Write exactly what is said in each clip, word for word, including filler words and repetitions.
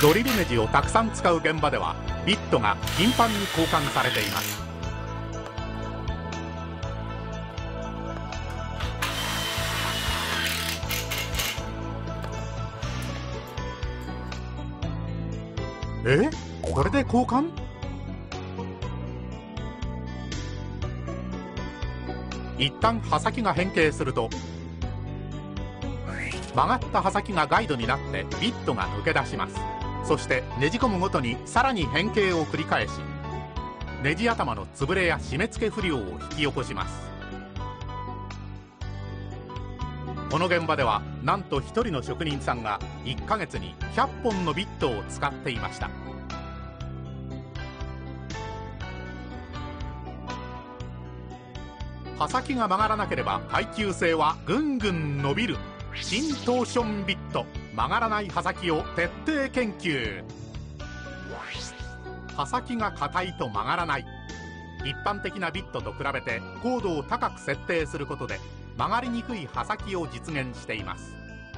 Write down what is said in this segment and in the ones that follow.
ドリルネジをたくさん使う現場ではビットが頻繁に交換されています。え、これで交換？一旦刃先が変形すると曲がった刃先がガイドになってビットが抜け出します。そしてねじ込むごとにさらに変形を繰り返し、ネジ頭の潰れや締め付け不良を引き起こします。この現場ではなんとひとりの職人さんがいっかげつにひゃっぽんのビットを使っていました。刃先が曲がらなければ耐久性はぐんぐん伸びる新トーションビット、曲がらない刃先を徹底研究。刃先が硬いと曲がらない。一般的なビットと比べて高度を高く設定することで曲がりにくい刃先を実現しています。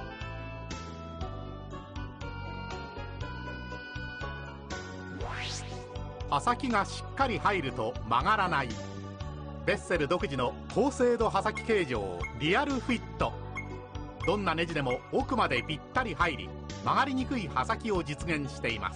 刃先がしっかり入ると曲がらない。ベッセル独自の高精度刃先形状リアルフィット。どんなネジでも奥までぴったり入り、曲がりにくい刃先を実現しています。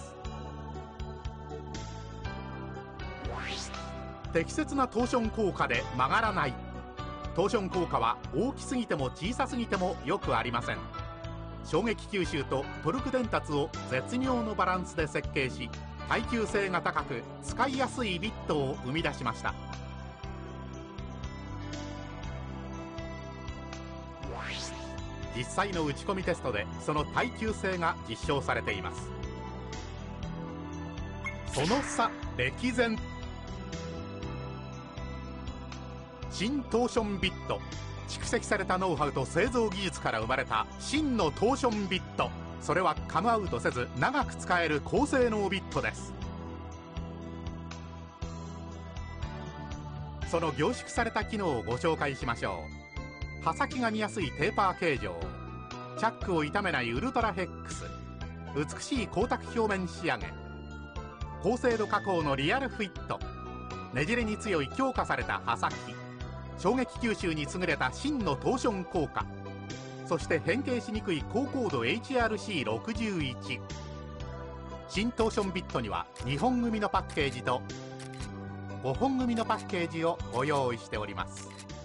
適切なトーション効果で曲がらない。トーション効果は大きすぎても小さすぎてもよくありません。衝撃吸収とトルク伝達を絶妙のバランスで設計し、耐久性が高く使いやすいビットを生み出しました。実際の打ち込みテストでその耐久性が実証されています。その差歴然。新トーションビット、蓄積されたノウハウと製造技術から生まれた真のトーションビット。それはカムアウトせず長く使える高性能ビットです。その凝縮された機能をご紹介しましょう。刃先が見やすいテーパー形状、チャックを傷めないウルトラヘックス、美しい光沢表面仕上げ、高精度加工のリアルフィット、ねじれに強い強化された刃先、衝撃吸収に優れた真のトーション効果、そして変形しにくい高高度 エイチアールシーろくじゅういち。 新トーションビットにはにほん組のパッケージとごほん組のパッケージをご用意しております。